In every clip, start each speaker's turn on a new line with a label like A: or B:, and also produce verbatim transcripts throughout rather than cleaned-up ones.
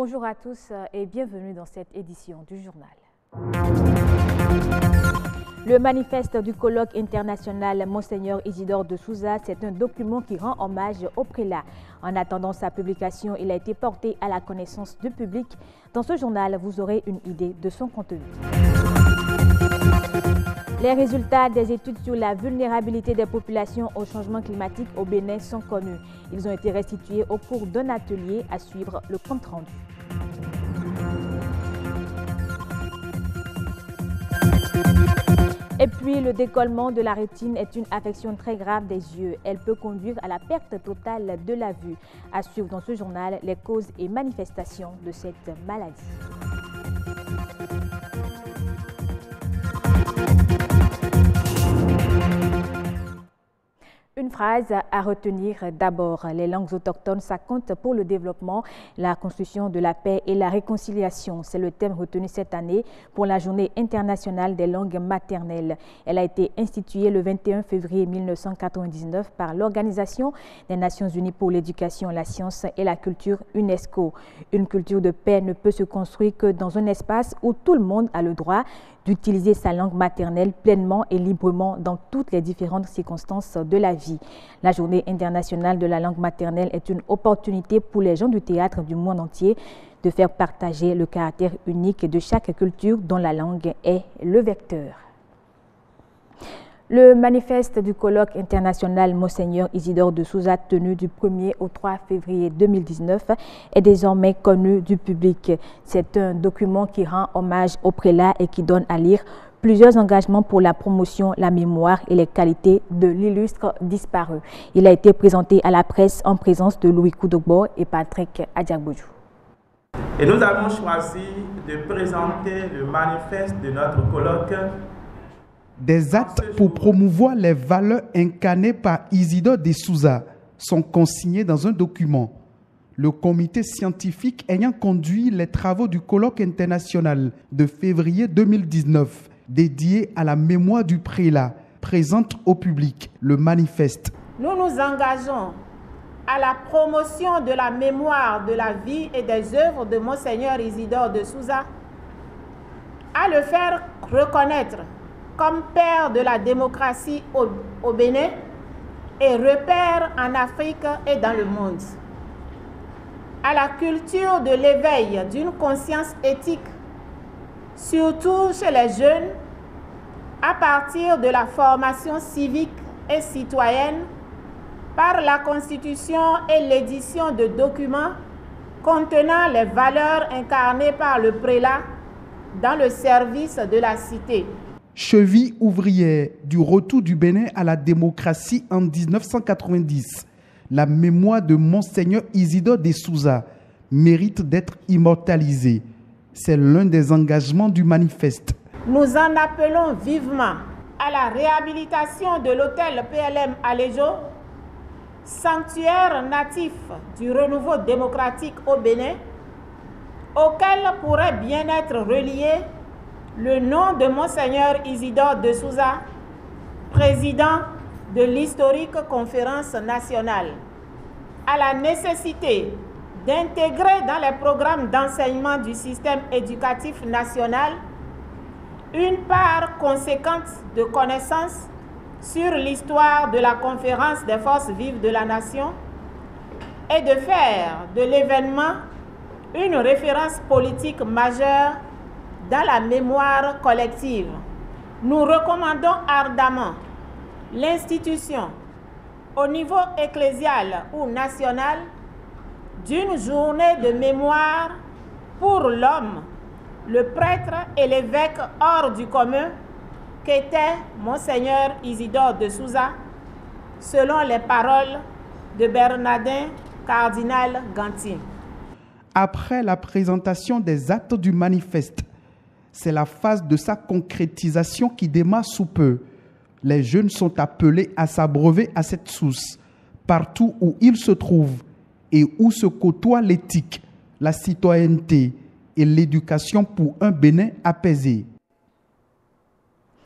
A: Bonjour à tous et bienvenue dans cette édition du journal. Le manifeste du colloque international Monseigneur Isidore de Souza, c'est un document qui rend hommage au prélat. En attendant sa publication, il a été porté à la connaissance du public. Dans ce journal, vous aurez une idée de son contenu. Les résultats des études sur la vulnérabilité des populations au changement climatique au Bénin sont connus. Ils ont été restitués au cours d'un atelier. À suivre le compte rendu. Et puis, le décollement de la rétine est une affection très grave des yeux. Elle peut conduire à la perte totale de la vue. À suivre dans ce journal les causes et manifestations de cette maladie. Une phrase à retenir d'abord. Les langues autochtones, ça compte pour le développement, la construction de la paix et la réconciliation. C'est le thème retenu cette année pour la Journée internationale des langues maternelles. Elle a été instituée le vingt et un février mille neuf cent quatre-vingt-dix-neuf par l'Organisation des Nations Unies pour l'éducation, la science et la culture UNESCO. Une culture de paix ne peut se construire que dans un espace où tout le monde a le droit d'utiliser sa langue maternelle pleinement et librement dans toutes les différentes circonstances de la vie. La Journée internationale de la langue maternelle est une opportunité pour les gens du théâtre du monde entier de faire partager le caractère unique de chaque culture dont la langue est le vecteur. Le manifeste du colloque international Monseigneur Isidore de Souza, tenu du premier au trois février deux mille dix-neuf, est désormais connu du public. C'est un document qui rend hommage au prélat et qui donne à lire plusieurs engagements pour la promotion, la mémoire et les qualités de l'illustre disparu. Il a été présenté à la presse en présence de Louis Koudogbo et Patrick Adjagbojou.
B: Et nous avons choisi de présenter le manifeste de notre colloque.
C: Des actes pour promouvoir les valeurs incarnées par Isidore de Souza sont consignés dans un document. Le comité scientifique ayant conduit les travaux du colloque international de février deux mille dix-neuf, dédié à la mémoire du prélat, présente au public le manifeste.
D: Nous nous engageons à la promotion de la mémoire de la vie et des œuvres de Monseigneur Isidore de Souza, à le faire reconnaître comme père de la démocratie au, au Bénin et repère en Afrique et dans le monde. À la culture de l'éveil d'une conscience éthique, surtout chez les jeunes, à partir de la formation civique et citoyenne, par la constitution et l'édition de documents contenant les valeurs incarnées par le prélat dans le service de la cité.
C: Cheville ouvrière du retour du Bénin à la démocratie en mille neuf cent quatre-vingt-dix, la mémoire de Monseigneur Isidore de Souza mérite d'être immortalisée. C'est l'un des engagements du manifeste.
D: Nous en appelons vivement à la réhabilitation de l'hôtel P L M Aléjo, sanctuaire natif du renouveau démocratique au Bénin, auquel pourrait bien être relié le nom de Monseigneur Isidore de Souza, président de l'historique conférence nationale, à la nécessité d'intégrer dans les programmes d'enseignement du système éducatif national une part conséquente de connaissances sur l'histoire de la conférence des forces vives de la nation et de faire de l'événement une référence politique majeure dans la mémoire collective. Nous recommandons ardemment l'institution, au niveau ecclésial ou national, d'une journée de mémoire pour l'homme, le prêtre et l'évêque hors du commun qu'était Monseigneur Isidore de Souza, selon les paroles de Bernardin Cardinal Ganty.
C: Après la présentation des actes du manifeste, c'est la phase de sa concrétisation qui démarre sous peu. Les jeunes sont appelés à s'abreuver à cette source, partout où ils se trouvent et où se côtoie l'éthique, la citoyenneté et l'éducation pour un Bénin apaisé.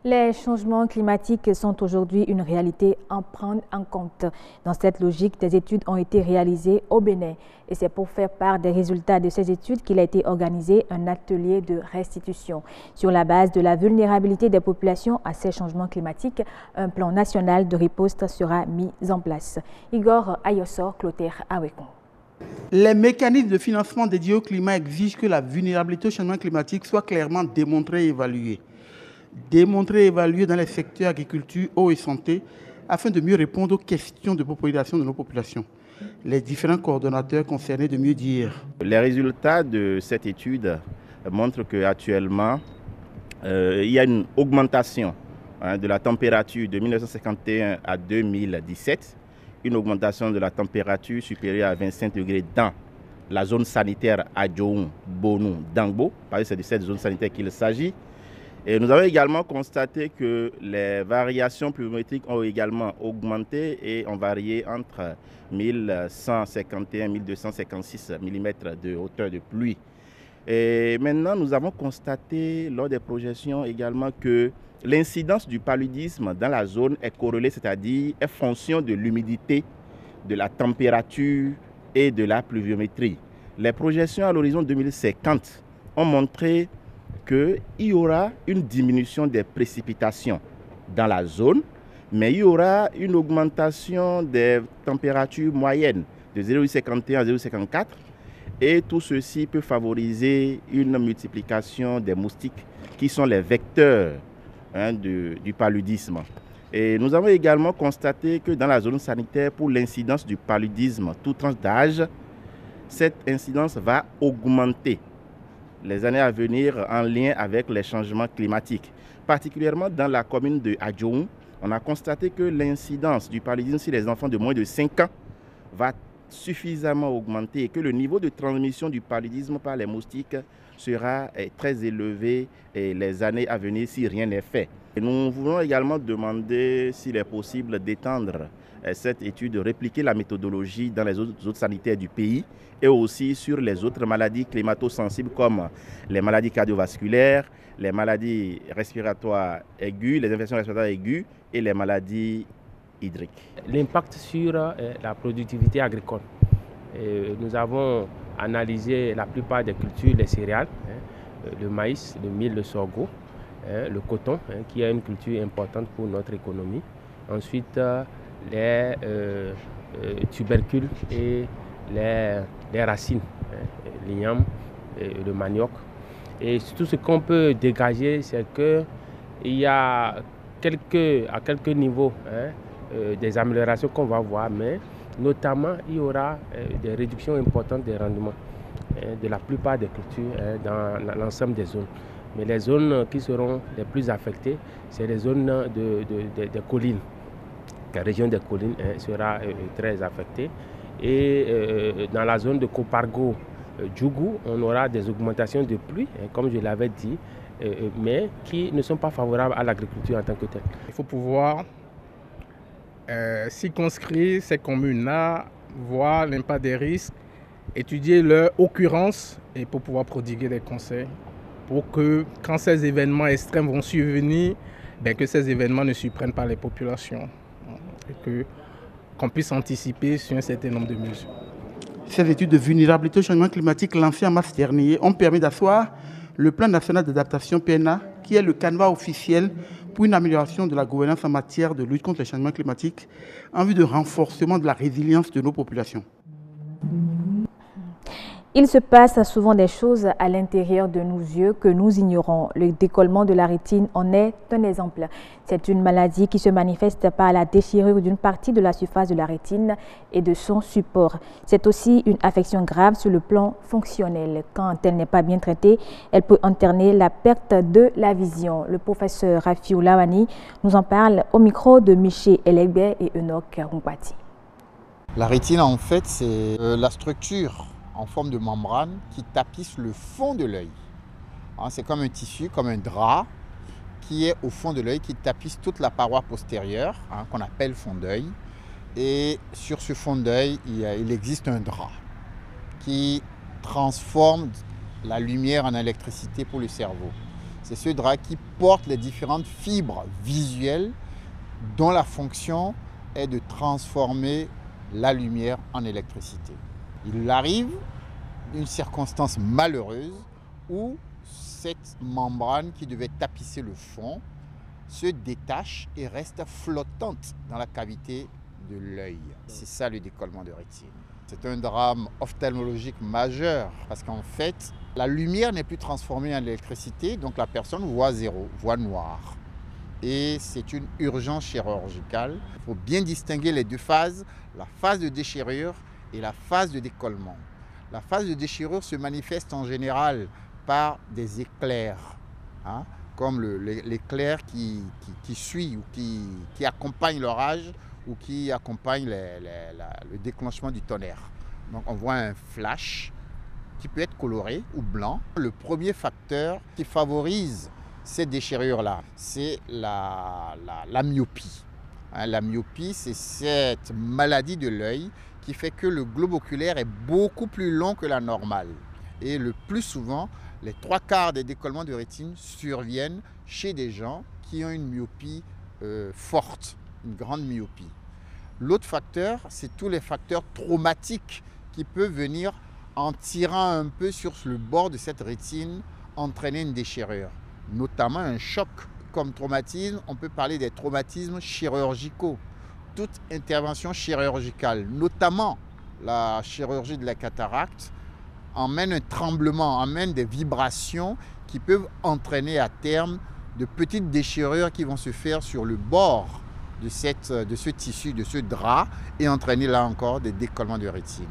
A: Les changements climatiques sont aujourd'hui une réalité à prendre en compte. Dans cette logique, des études ont été réalisées au Bénin. Et c'est pour faire part des résultats de ces études qu'il a été organisé un atelier de restitution. Sur la base de la vulnérabilité des populations à ces changements climatiques, un plan national de riposte sera mis en place. Igor Ayosor, Clotaire Awekon.
E: Les mécanismes de financement dédiés au climat exigent que la vulnérabilité au changement climatique soit clairement démontrée et évaluée. Démontrée et évaluée dans les secteurs agriculture, eau et santé, afin de mieux répondre aux questions de population de nos populations. Les différents coordonnateurs concernés de mieux dire.
F: Les résultats de cette étude montrent qu'actuellement, euh, il y a une augmentation hein, de la température de mille neuf cent cinquante et un à deux mille dix-sept, une augmentation de la température supérieure à vingt-cinq degrés dans la zone sanitaire Adjoun, Bonou, Dangbo, parce que c'est de cette zone sanitaire qu'il s'agit. Et nous avons également constaté que les variations pluviométriques ont également augmenté et ont varié entre mille cent cinquante et un et mille deux cent cinquante-six millimètres de hauteur de pluie. Et maintenant, nous avons constaté lors des projections également que l'incidence du paludisme dans la zone est corrélée, c'est-à-dire est fonction de l'humidité, de la température et de la pluviométrie. Les projections à l'horizon deux mille cinquante ont montré qu'il y aura une diminution des précipitations dans la zone, mais il y aura une augmentation des températures moyennes de zéro virgule cinquante et un à zéro virgule cinquante-quatre et tout ceci peut favoriser une multiplication des moustiques qui sont les vecteurs hein, de, du paludisme. Et nous avons également constaté que dans la zone sanitaire, pour l'incidence du paludisme, toute tranche d'âge, cette incidence va augmenter les années à venir en lien avec les changements climatiques. Particulièrement dans la commune de Adjoun, on a constaté que l'incidence du paludisme sur les enfants de moins de cinq ans va suffisamment augmenter et que le niveau de transmission du paludisme par les moustiques sera très élevé et les années à venir si rien n'est fait. Et nous voulons également demander s'il est possible d'étendre cette étude, de répliquer la méthodologie dans les autres zones sanitaires du pays et aussi sur les autres maladies climato-sensibles comme les maladies cardiovasculaires, les maladies respiratoires aiguës, les infections respiratoires aiguës et les maladies hydriques.
G: L'impact sur euh, la productivité agricole. Et nous avons analysé la plupart des cultures, les céréales, hein, le maïs, le mil, le sorgho, hein, le coton, hein, qui est une culture importante pour notre économie. Ensuite, euh, les euh, euh, tubercules et les, les racines, hein, l'igname, le manioc. Et tout ce qu'on peut dégager, c'est qu'il y a quelques, à quelques niveaux hein, euh, des améliorations qu'on va voir, mais notamment il y aura euh, des réductions importantes des rendements hein, de la plupart des cultures hein, dans l'ensemble des zones. Mais les zones qui seront les plus affectées, c'est les zones de, de, de, de collines. La région des collines hein, sera euh, très affectée. Et euh, dans la zone de Kopargo, euh, Djougou, on aura des augmentations de pluie, hein, comme je l'avais dit, euh, mais qui ne sont pas favorables à l'agriculture en tant que telle.
H: Il faut pouvoir euh, circonscrire ces communes-là, voir l'impact des risques, étudier leur occurrence et pour pouvoir prodiguer des conseils pour que quand ces événements extrêmes vont survenir, ben, que ces événements ne surprennent pas les populations. Et que, qu'on puisse anticiper sur un certain nombre de mesures.
E: Ces études de vulnérabilité au changement climatique lancées en mars dernier ont permis d'asseoir le plan national d'adaptation P N A, qui est le canevas officiel pour une amélioration de la gouvernance en matière de lutte contre le changement climatique en vue de renforcement de la résilience de nos populations.
A: Il se passe souvent des choses à l'intérieur de nos yeux que nous ignorons. Le décollement de la rétine en est un exemple. C'est une maladie qui se manifeste par la déchirure d'une partie de la surface de la rétine et de son support. C'est aussi une affection grave sur le plan fonctionnel. Quand elle n'est pas bien traitée, elle peut entraîner la perte de la vision. Le professeur Rafiou Lawani nous en parle au micro de Miché Elegbe et Enoch Rumpati.
I: La rétine, en fait, c'est la structure en forme de membrane qui tapisse le fond de l'œil. C'est comme un tissu, comme un drap qui est au fond de l'œil, qui tapisse toute la paroi postérieure, hein, qu'on appelle fond d'œil. Et sur ce fond d'œil, il, il existe un drap qui transforme la lumière en électricité pour le cerveau. C'est ce drap qui porte les différentes fibres visuelles dont la fonction est de transformer la lumière en électricité. Il arrive une circonstance malheureuse où cette membrane qui devait tapisser le fond se détache et reste flottante dans la cavité de l'œil. C'est ça le décollement de rétine. C'est un drame ophtalmologique majeur parce qu'en fait, la lumière n'est plus transformée en électricité, donc la personne voit zéro, voit noir. Et c'est une urgence chirurgicale. Il faut bien distinguer les deux phases, la phase de déchirure et la phase de décollement. La phase de déchirure se manifeste en général par des éclairs, hein, comme l'éclair qui, qui, qui suit ou qui, qui accompagne l'orage ou qui accompagne les, les, la, le déclenchement du tonnerre. Donc on voit un flash qui peut être coloré ou blanc. Le premier facteur qui favorise ces déchirures-là, c'est la, la, la myopie. Hein, la myopie, c'est cette maladie de l'œil qui fait que le globe oculaire est beaucoup plus long que la normale. Et le plus souvent, les trois quarts des décollements de rétine surviennent chez des gens qui ont une myopie euh, forte, une grande myopie. L'autre facteur, c'est tous les facteurs traumatiques qui peuvent venir en tirant un peu sur le bord de cette rétine, entraîner une déchirure, notamment un choc. Comme traumatisme, on peut parler des traumatismes chirurgicaux. Toute intervention chirurgicale, notamment la chirurgie de la cataracte, emmène un tremblement, emmène des vibrations qui peuvent entraîner à terme de petites déchirures qui vont se faire sur le bord de, cette, de ce tissu, de ce drap, et entraîner là encore des décollements de rétine.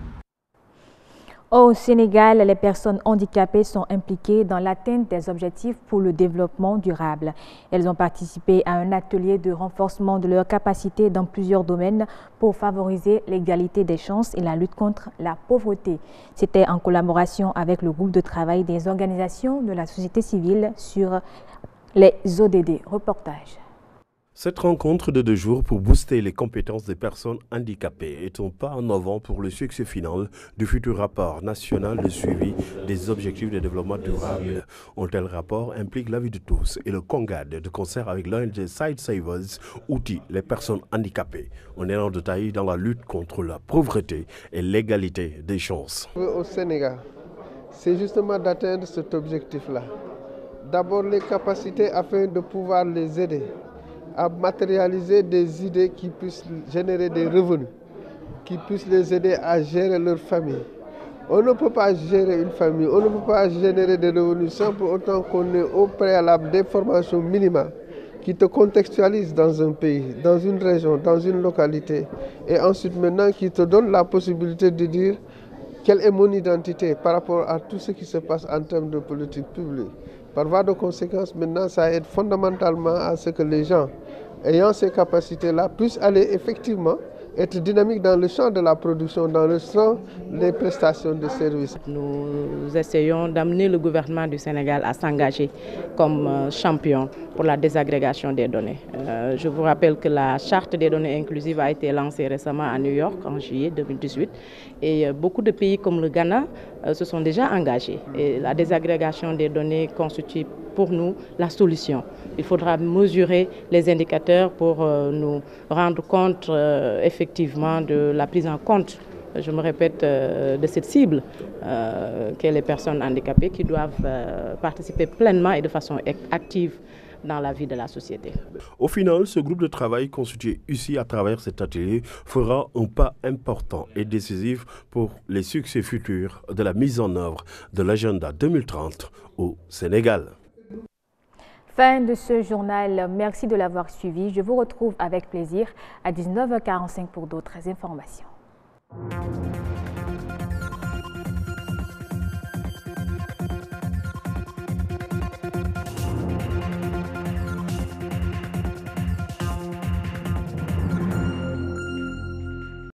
A: Au Sénégal, les personnes handicapées sont impliquées dans l'atteinte des objectifs pour le développement durable. Elles ont participé à un atelier de renforcement de leurs capacités dans plusieurs domaines pour favoriser l'égalité des chances et la lutte contre la pauvreté. C'était en collaboration avec le groupe de travail des organisations de la société civile sur les O D D. Reportage.
J: Cette rencontre de deux jours pour booster les compétences des personnes handicapées est un pas en avant pour le succès final du futur rapport national de suivi des objectifs de développement durable. Un tel rapport implique l'avis de tous et le CONGAD de concert avec l'O N G Side Savers outille les personnes handicapées. On est en détail dans la lutte contre la pauvreté et l'égalité des chances.
K: Au Sénégal, c'est justement d'atteindre cet objectif-là. D'abord les capacités afin de pouvoir les aider à matérialiser des idées qui puissent générer des revenus, qui puissent les aider à gérer leur famille. On ne peut pas gérer une famille, on ne peut pas générer des revenus sans pour autant qu'on ait au préalable des formations minimales qui te contextualisent dans un pays, dans une région, dans une localité, et ensuite maintenant qui te donnent la possibilité de dire quelle est mon identité par rapport à tout ce qui se passe en termes de politique publique. Par voie de conséquence, maintenant, ça aide fondamentalement à ce que les gens, ayant ces capacités-là, puissent aller effectivement être dynamiques dans le champ de la production, dans le champ des prestations de services.
L: Nous essayons d'amener le gouvernement du Sénégal à s'engager comme champion pour la désagrégation des données. Euh, je vous rappelle que la charte des données inclusives a été lancée récemment à New York en juillet deux mille dix-huit et beaucoup de pays comme le Ghana euh, se sont déjà engagés. Et la désagrégation des données constitue pour nous la solution. Il faudra mesurer les indicateurs pour euh, nous rendre compte euh, effectivement de la prise en compte, je me répète, euh, de cette cible euh, qu'est les personnes handicapées qui doivent euh, participer pleinement et de façon active dans la vie de la société.
J: Au final, ce groupe de travail constitué ici à travers cet atelier fera un pas important et décisif pour les succès futurs de la mise en œuvre de l'agenda deux mille trente au Sénégal.
A: Fin de ce journal. Merci de l'avoir suivi. Je vous retrouve avec plaisir à dix-neuf heures quarante-cinq pour d'autres informations.